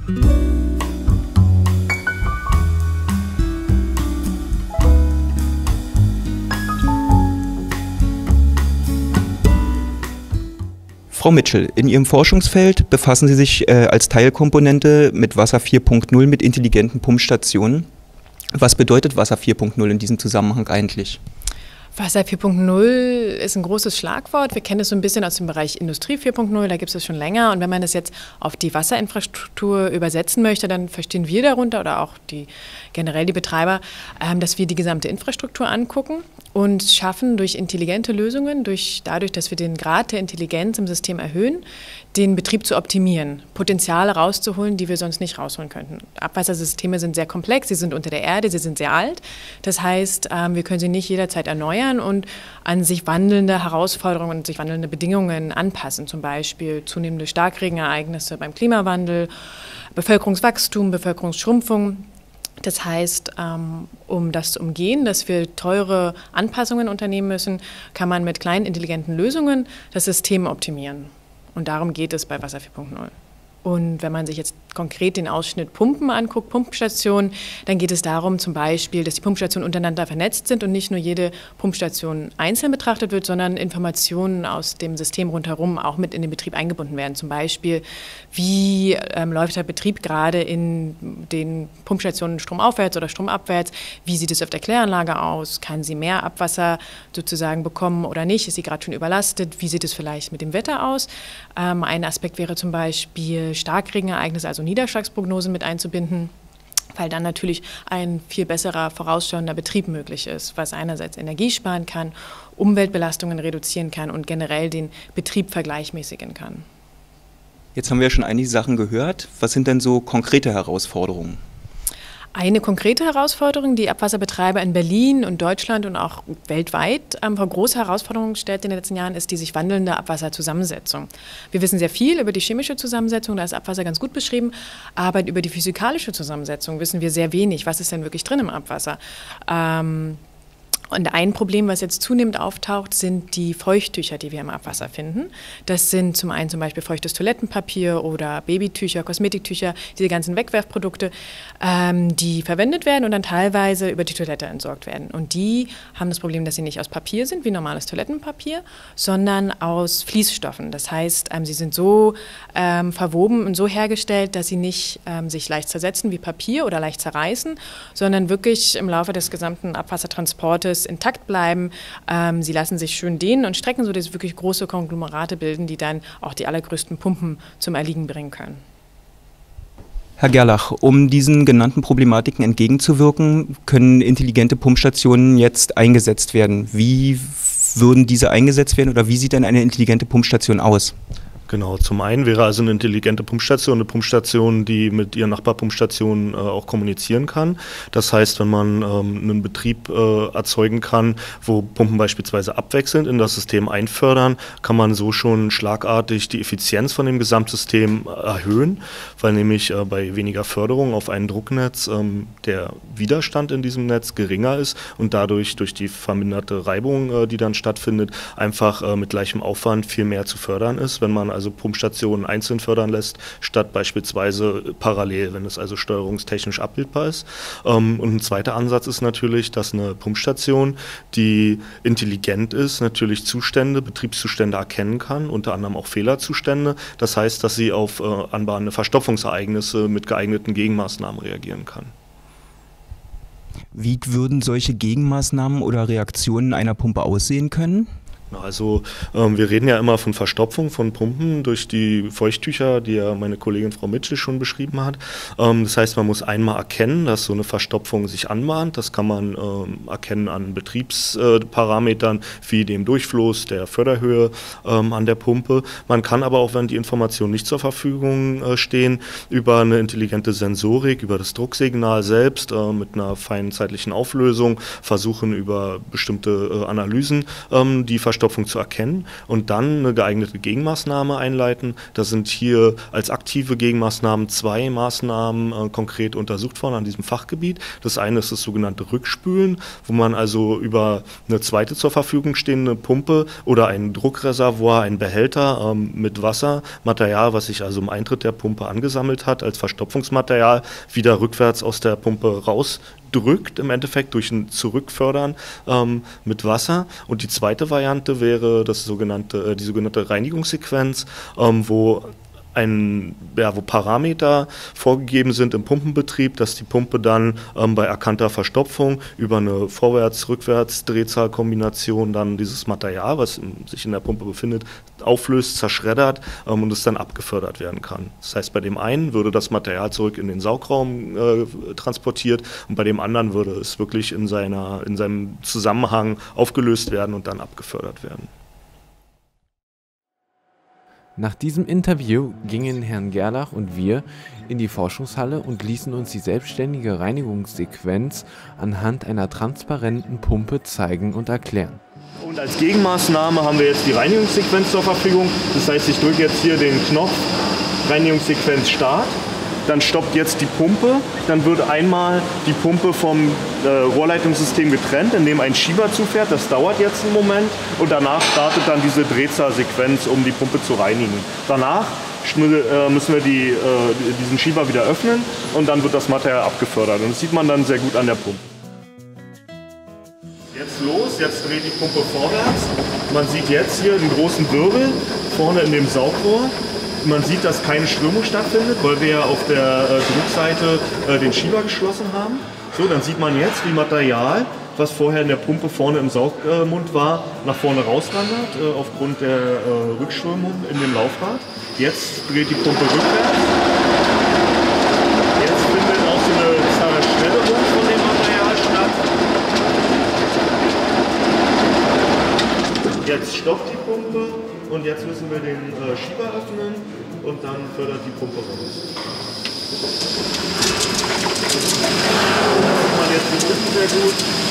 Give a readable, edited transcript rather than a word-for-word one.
Frau Mitchell, in Ihrem Forschungsfeld befassen Sie sich als Teilkomponente mit Wasser 4.0 mit intelligenten Pumpstationen. Was bedeutet Wasser 4.0 in diesem Zusammenhang eigentlich? Wasser 4.0 ist ein großes Schlagwort. Wir kennen es so ein bisschen aus dem Bereich Industrie 4.0, da gibt es das schon länger. Und wenn man das jetzt auf die Wasserinfrastruktur übersetzen möchte, dann verstehen wir darunter oder auch generell die Betreiber, dass wir die gesamte Infrastruktur angucken und schaffen durch intelligente Lösungen, dadurch, dass wir den Grad der Intelligenz im System erhöhen, den Betrieb zu optimieren, Potenziale rauszuholen, die wir sonst nicht rausholen könnten. Abwassersysteme sind sehr komplex, sie sind unter der Erde, sie sind sehr alt. Das heißt, wir können sie nicht jederzeit erneuern und an sich wandelnde Herausforderungen und sich wandelnde Bedingungen anpassen. Zum Beispiel zunehmende Starkregenereignisse beim Klimawandel, Bevölkerungswachstum, Bevölkerungsschrumpfung. Das heißt, um das zu umgehen, dass wir teure Anpassungen unternehmen müssen, kann man mit kleinen intelligenten Lösungen das System optimieren. Und darum geht es bei Wasser 4.0. Und wenn man sich jetzt konkret den Ausschnitt Pumpen anguckt, Pumpstationen, dann geht es darum zum Beispiel, dass die Pumpstationen untereinander vernetzt sind und nicht nur jede Pumpstation einzeln betrachtet wird, sondern Informationen aus dem System rundherum auch mit in den Betrieb eingebunden werden. Zum Beispiel, wie läuft der Betrieb gerade in den Pumpstationen stromaufwärts oder stromabwärts, wie sieht es auf der Kläranlage aus, kann sie mehr Abwasser sozusagen bekommen oder nicht, ist sie gerade schon überlastet, wie sieht es vielleicht mit dem Wetter aus. Ein Aspekt wäre zum Beispiel Starkregenereignisse, also Niederschlagsprognosen mit einzubinden, weil dann natürlich ein viel besserer vorausschauender Betrieb möglich ist, was einerseits Energie sparen kann, Umweltbelastungen reduzieren kann und generell den Betrieb vergleichmäßigen kann. Jetzt haben wir ja schon einige Sachen gehört. Was sind denn so konkrete Herausforderungen? Eine konkrete Herausforderung, die Abwasserbetreiber in Berlin und Deutschland und auch weltweit vor große Herausforderungen stellt in den letzten Jahren, ist die sich wandelnde Abwasserzusammensetzung. Wir wissen sehr viel über die chemische Zusammensetzung, da ist Abwasser ganz gut beschrieben, aber über die physikalische Zusammensetzung wissen wir sehr wenig. Was ist denn wirklich drin im Abwasser? Und ein Problem, was jetzt zunehmend auftaucht, sind die Feuchttücher, die wir im Abwasser finden. Das sind zum einen zum Beispiel feuchtes Toilettenpapier oder Babytücher, Kosmetiktücher, diese ganzen Wegwerfprodukte, die verwendet werden und dann teilweise über die Toilette entsorgt werden. Und die haben das Problem, dass sie nicht aus Papier sind, wie normales Toilettenpapier, sondern aus Fließstoffen. Das heißt, sie sind so verwoben und so hergestellt, dass sie nicht sich leicht zersetzen wie Papier oder leicht zerreißen, sondern wirklich im Laufe des gesamten Abwassertransportes intakt bleiben. Sie lassen sich schön dehnen und strecken, sodass sie wirklich große Konglomerate bilden, die dann auch die allergrößten Pumpen zum Erliegen bringen können. Herr Gerlach, um diesen genannten Problematiken entgegenzuwirken, können intelligente Pumpstationen jetzt eingesetzt werden. Wie würden diese eingesetzt werden oder wie sieht denn eine intelligente Pumpstation aus? Genau, zum einen wäre also eine intelligente Pumpstation eine Pumpstation, die mit ihren Nachbarpumpstationen auch kommunizieren kann. Das heißt, wenn man einen Betrieb erzeugen kann, wo Pumpen beispielsweise abwechselnd in das System einfördern, kann man so schon schlagartig die Effizienz von dem Gesamtsystem erhöhen, weil nämlich bei weniger Förderung auf ein Drucknetz der Widerstand in diesem Netz geringer ist und dadurch durch die verminderte Reibung, die dann stattfindet, einfach mit gleichem Aufwand viel mehr zu fördern ist, wenn man also Pumpstationen einzeln fördern lässt, statt beispielsweise parallel, wenn es also steuerungstechnisch abbildbar ist. Und ein zweiter Ansatz ist natürlich, dass eine Pumpstation, die intelligent ist, natürlich Zustände, Betriebszustände erkennen kann, unter anderem auch Fehlerzustände. Das heißt, dass sie auf anbahnende Verstopfungsereignisse mit geeigneten Gegenmaßnahmen reagieren kann. Wie würden solche Gegenmaßnahmen oder Reaktionen einer Pumpe aussehen können? Also wir reden ja immer von Verstopfung von Pumpen durch die Feuchttücher, die ja meine Kollegin Frau Mitchell schon beschrieben hat. Das heißt, man muss einmal erkennen, dass so eine Verstopfung sich anbahnt. Das kann man erkennen an Betriebsparametern wie dem Durchfluss, der Förderhöhe an der Pumpe. Man kann aber auch, wenn die Informationen nicht zur Verfügung stehen, über eine intelligente Sensorik, über das Drucksignal selbst mit einer feinen zeitlichen Auflösung versuchen, über bestimmte Analysen die Verstopfung Verstopfung zu erkennen und dann eine geeignete Gegenmaßnahme einleiten. Da sind hier als aktive Gegenmaßnahmen 2 Maßnahmen konkret untersucht worden an diesem Fachgebiet. Das eine ist das sogenannte Rückspülen, wo man also über eine zweite zur Verfügung stehende Pumpe oder ein Druckreservoir, ein Behälter mit Wassermaterial, was sich also im Eintritt der Pumpe angesammelt hat, als Verstopfungsmaterial wieder rückwärts aus der Pumpe rausdrückt, im Endeffekt durch ein Zurückfördern mit Wasser. Und die zweite Variante wäre die sogenannte Reinigungssequenz, wo Parameter vorgegeben sind im Pumpenbetrieb, dass die Pumpe dann bei erkannter Verstopfung über eine Vorwärts-Rückwärts-Drehzahlkombination dann dieses Material, was sich in der Pumpe befindet, auflöst, zerschreddert und es dann abgefördert werden kann. Das heißt, bei dem einen würde das Material zurück in den Saugraum transportiert und bei dem anderen würde es wirklich in seinem Zusammenhang aufgelöst werden und dann abgefördert werden. Nach diesem Interview gingen Herrn Gerlach und wir in die Forschungshalle und ließen uns die selbstständige Reinigungssequenz anhand einer transparenten Pumpe zeigen und erklären. Und als Gegenmaßnahme haben wir jetzt die Reinigungssequenz zur Verfügung. Das heißt, ich drücke jetzt hier den Knopf Reinigungssequenz Start. Dann stoppt jetzt die Pumpe, dann wird einmal die Pumpe vom Rohrleitungssystem getrennt, indem ein Schieber zufährt. Das dauert jetzt einen Moment und danach startet dann diese Drehzahlsequenz, um die Pumpe zu reinigen. Danach müssen wir diesen Schieber wieder öffnen und dann wird das Material abgefördert. Und das sieht man dann sehr gut an der Pumpe. Jetzt los, jetzt dreht die Pumpe vorwärts. Man sieht jetzt hier einen großen Wirbel vorne in dem Saugrohr. Man sieht, dass keine Strömung stattfindet, weil wir ja auf der Druckseite den Schieber geschlossen haben. So, dann sieht man jetzt, wie Material, was vorher in der Pumpe vorne im Saugmund war, nach vorne rauswandert, aufgrund der Rückströmung in dem Laufrad. Jetzt dreht die Pumpe rückwärts. Jetzt findet auch so eine Zerschredderung von dem Material statt. Jetzt stoppt die Pumpe. Und jetzt müssen wir den Schieber öffnen und dann fördert die Pumpe raus. Das sieht man jetzt hier unten sehr gut.